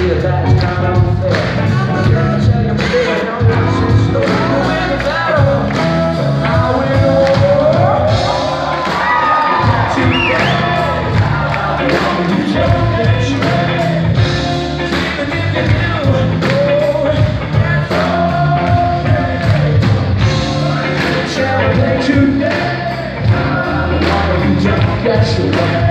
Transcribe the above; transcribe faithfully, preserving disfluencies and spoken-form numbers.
that that's kind of unfair. I can't tell you today, I'm not so slow. You win the battle, but I win over. Today, I want you to get you back. Even if you do, oh, that's okay. Shall we play today? I want you to get you back.